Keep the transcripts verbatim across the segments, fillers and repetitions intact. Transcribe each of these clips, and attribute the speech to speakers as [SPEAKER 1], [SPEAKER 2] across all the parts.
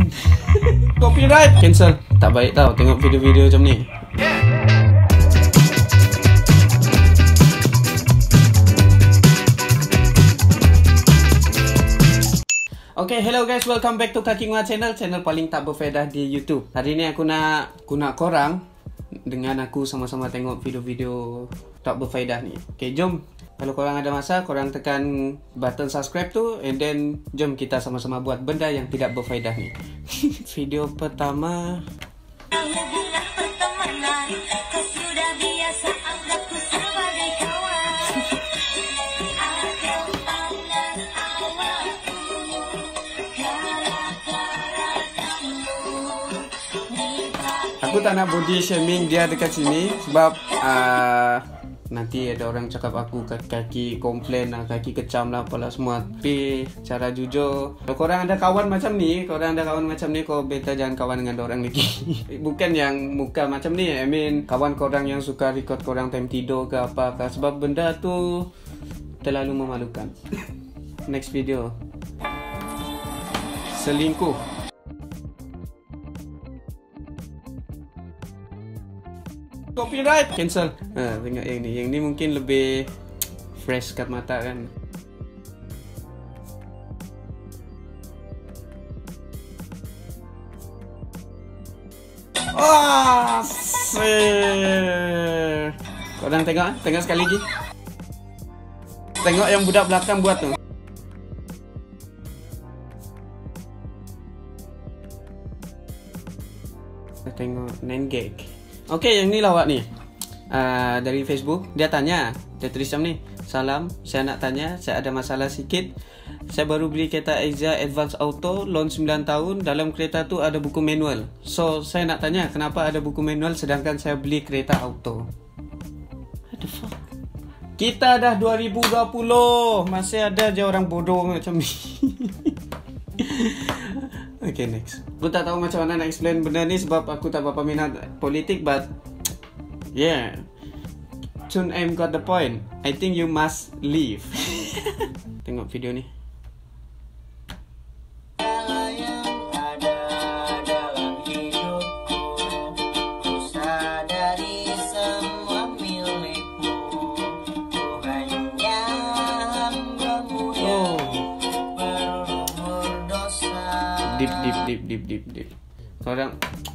[SPEAKER 1] Copyright. Cancel. Tak baik tau tengok video-video macam ni. Okay, hello guys, welcome back to Kaki Ngua Channel, channel paling tak berfaedah di YouTube. Hari ni aku nak aku nak korang dengan aku sama-sama tengok video-video tak berfaedah ni. Okay, jom. Kalau korang ada masa, korang tekan button subscribe tu, and then jom kita sama-sama buat benda yang tidak berfaedah ni. Video pertama. Aku tak nak body shaming dia dekat sini sebab uh, nanti ada orang cakap aku kaki komplain lah, kaki kecam lah, apalah semua. Tapi cara jujur, kalau korang ada kawan macam ni, korang ada kawan macam ni, kau better jangan kawan dengan orang lagi. Bukan yang muka macam ni, I mean kawan korang yang suka record korang time tidur ke apa ke, sebab benda tu terlalu memalukan. Next video. Selingkuh. Copyright. Cancel. Ha, tengok yang ni. Yang ni mungkin lebih fresh kat mata kan. Ah, oh, korang tengok, tengok sekali lagi. Tengok yang budak belakang buat tu. Tengok Nengek. Okay, yang ni lawak ni uh, dari Facebook. Dia tanya, dia tulis macam ni: salam, saya nak tanya, saya ada masalah sikit. Saya baru beli kereta Exia Advance Auto, loan sembilan tahun. Dalam kereta tu ada buku manual. So, saya nak tanya, kenapa ada buku manual sedangkan saya beli kereta auto? What the fuck? Kita dah dua ribu dua puluh, masih ada je orang bodoh macam ni. Okay, next. Aku tak tahu macam mana nak explain benda ni sebab aku tak berapa minat politik, but yeah, Chun M got the point. I think you must leave. Tengok video ni. Deep, deep, deep, deep, deep, deep. Korang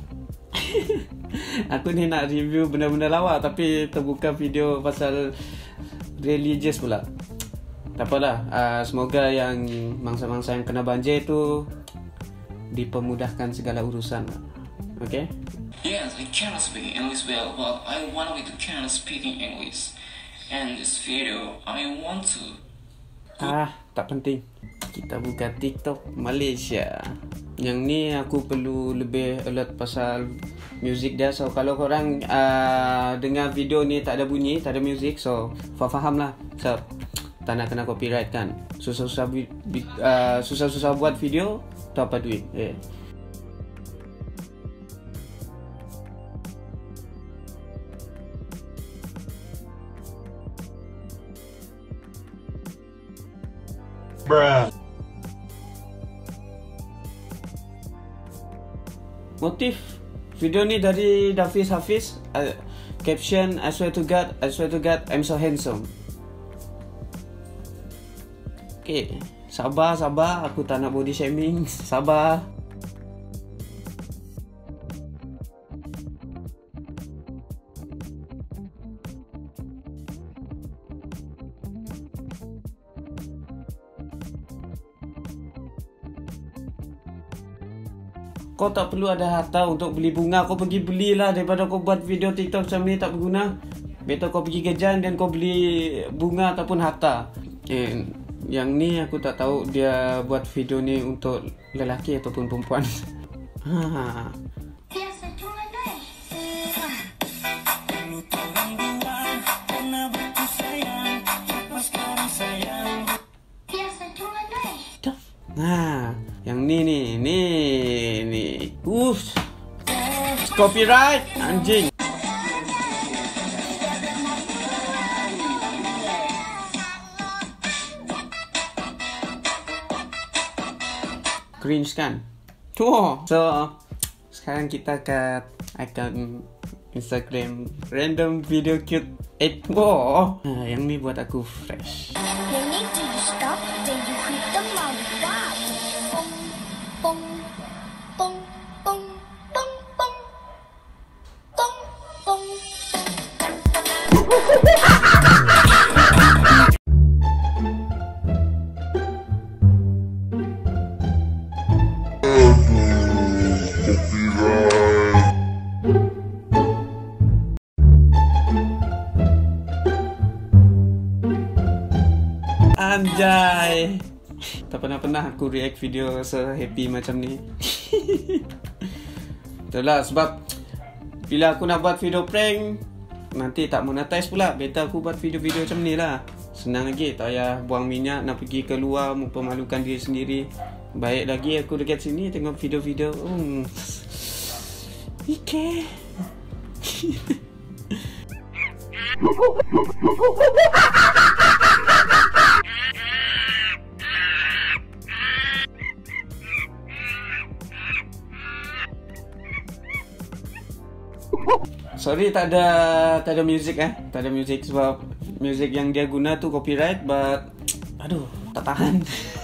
[SPEAKER 1] aku ni nak review benda-benda lawak tapi terbuka video pasal religious pula. Tak apalah, uh, semoga yang mangsa-mangsa yang kena banjir tu dipermudahkan segala urusan. Okay?
[SPEAKER 2] Yes, I cannot speak English well, but I want to can speaking English. And this video, I want to.
[SPEAKER 1] Ah, tak penting. Kita buka TikTok Malaysia. Yang ni aku perlu lebih alert pasal music dia. So kalau korang uh, dengar video ni tak ada bunyi, tak ada music, so faham lah. So tak nak kena copyright kan. Susah-susah uh, susah-susah buat video, tu apa duit. Yeah. Bruh. Motif video ni dari Dafiz Hafiz. uh, Caption: I swear to God, I swear to God, I'm so handsome. Okay, sabar, sabar. Aku tak nak body shaming. Sabar. Kau tak perlu ada harta untuk beli bunga. Kau pergi belilah daripada kau buat video TikTok macam ni tak berguna. Better kau pergi kerja dan kau beli bunga ataupun harta. Okay. Yang ni aku tak tahu dia buat video ni untuk lelaki ataupun perempuan. Ha. Nah, yang ni ni ni ni. Uff. Copyright anjing. Cringe kan? Wow. So sekarang kita ke icon Instagram random video cute eight. Wow. Nah, yang ni buat aku fresh.
[SPEAKER 3] You need to stop then you hit the mouth. Pong pong pong pong pong pong pong pong.
[SPEAKER 1] Anjay. Tak pernah-pernah aku react video se-happy macam ni. Itulah sebab bila aku nak buat video prank nanti tak monetize pula. Better aku buat video-video macam ni lah. Senang lagi, tak payah buang minyak nak pergi keluar mempermalukan diri sendiri. Baik lagi aku dekat sini tengok video-video. Hmm. Okay. Sorry tak ada tak ada music eh. Tak ada music sebab music yang dia guna tu copyright, but aduh tak tahan.